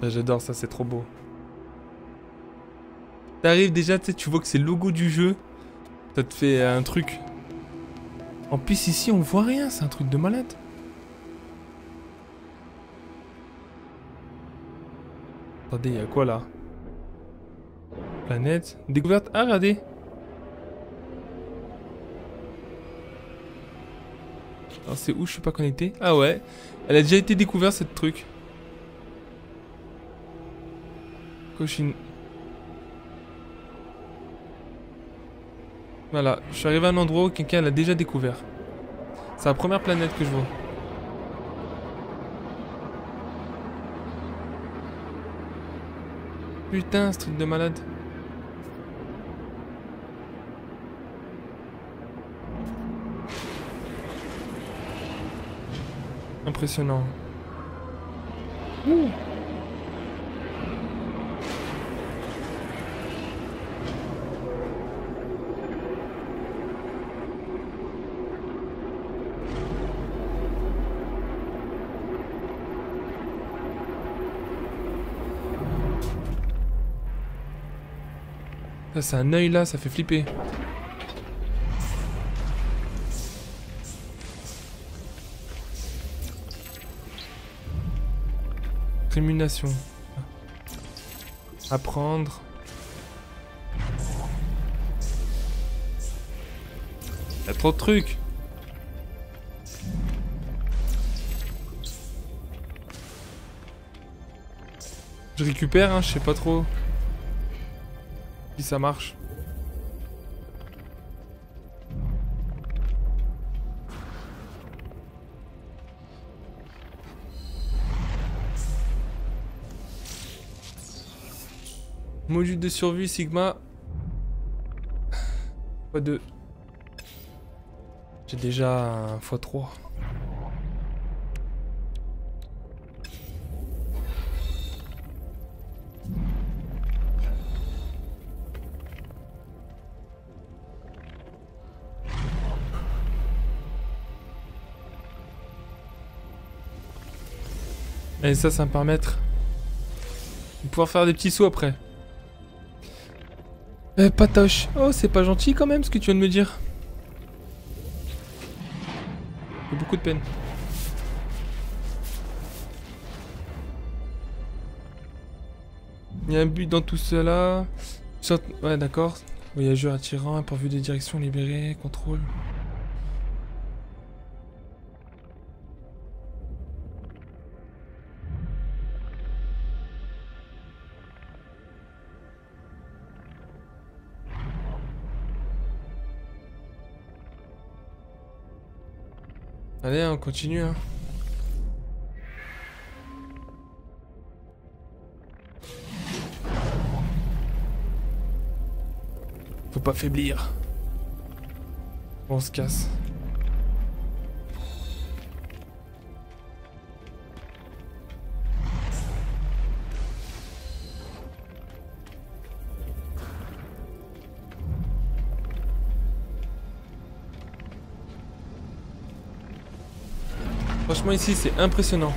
Ah, j'adore ça, c'est trop beau. T'arrives déjà, tu sais, tu vois que c'est le logo du jeu. Ça te fait un truc. En plus, ici, on voit rien, c'est un truc de malade. Attendez, il y a quoi là? Planète. Découverte. Ah, regardez. Alors, c'est où? Je suis pas connecté. Ah ouais. Elle a déjà été découverte, cette truc. Cochine. Voilà. Je suis arrivé à un endroit où quelqu'un l'a déjà découvert. C'est la première planète que je vois. Putain, ce truc de malade. Impressionnant. Ouh. Ça, c'est un œil là, ça fait flipper. Rémunération. Apprendre. Il y a trop de trucs. Je récupère, hein, je sais pas trop si ça marche. Module de survie Sigma. x2. J'ai déjà un x3. Et ça va me permettre de pouvoir faire des petits sauts après. Patoche. Oh, c'est pas gentil quand même ce que tu viens de me dire. J'ai beaucoup de peine. Il y a un but dans tout cela. Ouais, d'accord. Voyageur attirant, pourvu des directions libérées, contrôle. Allez, on continue, hein. Faut pas faiblir. Bon, on se casse. Franchement, ici, c'est impressionnant.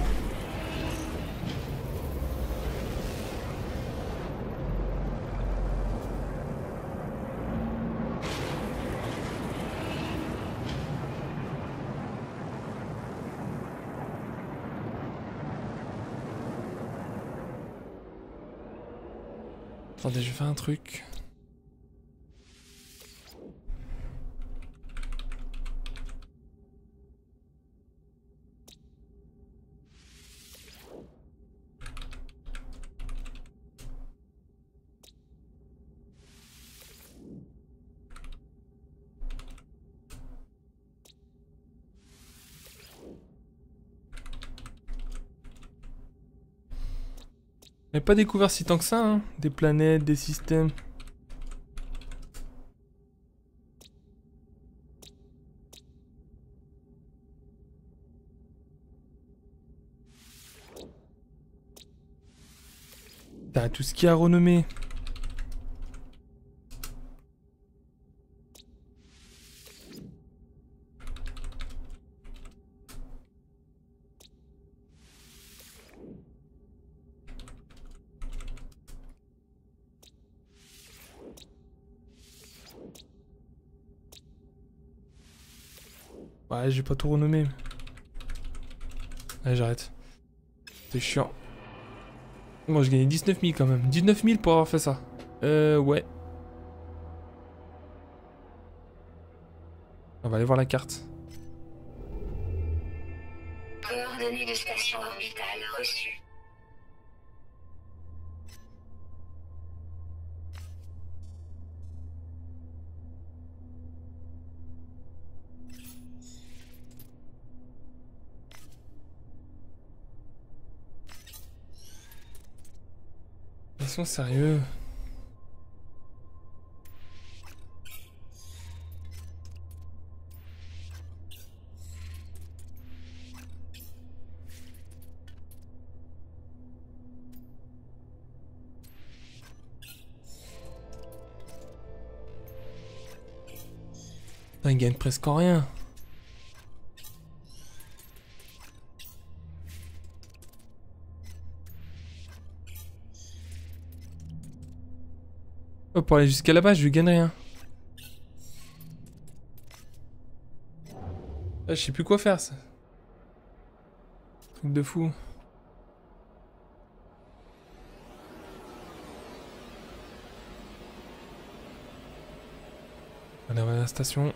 Attendez, je vais faire un truc. Mais pas découvert si tant que ça, hein. Des planètes, des systèmes. T'as tout ce qui a renommé. Ouais, j'ai pas tout renommé. Allez, j'arrête. C'est chiant. Bon, j'ai gagné 19 000 quand même. 19 000 pour avoir fait ça. Ouais. On va aller voir la carte. Coordonnées de station orbitale reçues. Ils sont sérieux. Putain, ils gagnent presque rien. Oh, pour aller jusqu'à là-bas, je lui gagne rien. Ah, je sais plus quoi faire, ça. Truc de fou. Allez, on va à la station.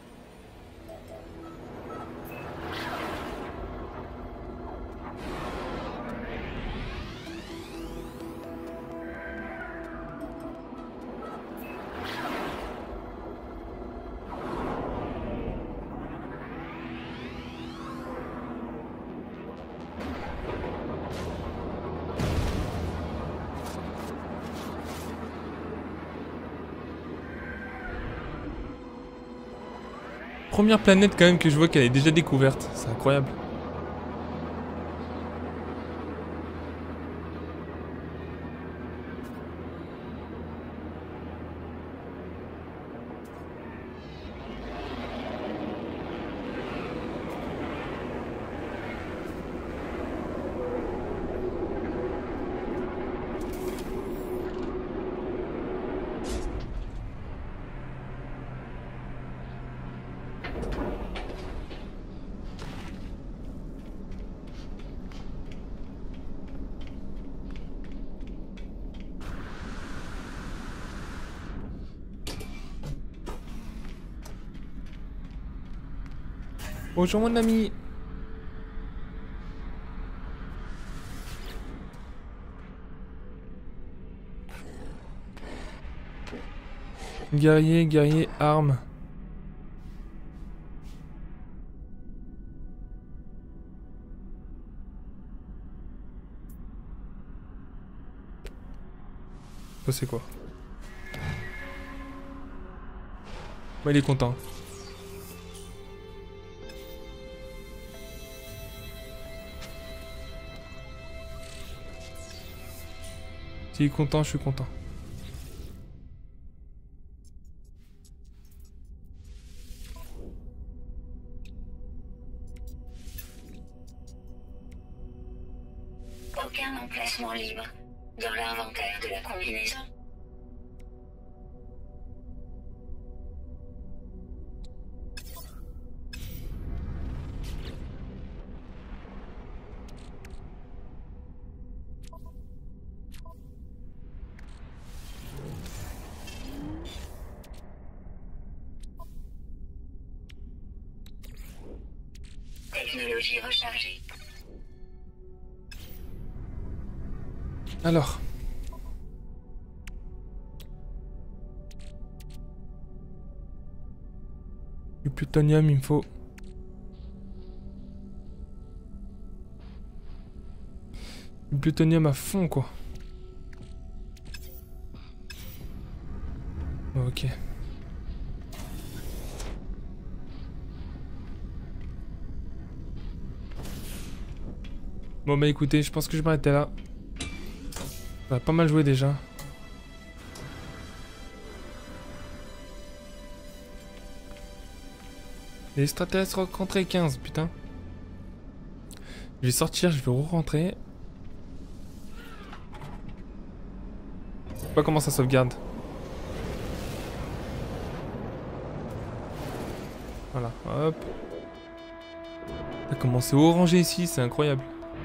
Première planète quand même que je vois qu'elle est déjà découverte. C'est incroyable. Bonjour mon ami. Guerrier, guerrier, arme. Ça c'est quoi? Bah, il est content. S'il est content, je suis content. Aucun emplacement libre dans l'inventaire de la combinaison. Technologie rechargée. Alors. Du plutonium, il me faut. Du plutonium à fond, quoi. Ok. Bon bah écoutez, je pense que je vais m'arrêter là. On a pas mal joué déjà. Les extraterrestres rencontrés 15, putain. Je vais sortir, je vais re-rentrer. Je sais pas comment ça sauvegarde. Voilà, hop. Ça a commencé orangé ici, c'est incroyable.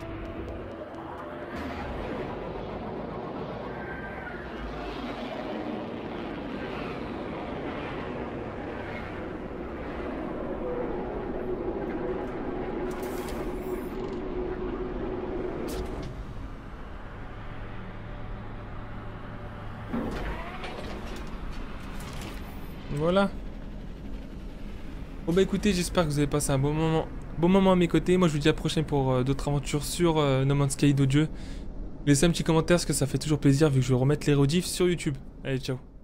Voilà. Bon bah écoutez, j'espère que vous avez passé un bon moment à mes côtés. Moi je vous dis à la prochaine pour d'autres aventures sur No Man's Sky d'autres jeux. Laissez un petit commentaire parce que ça fait toujours plaisir vu que je vais remettre les rediffs sur YouTube. Allez, ciao.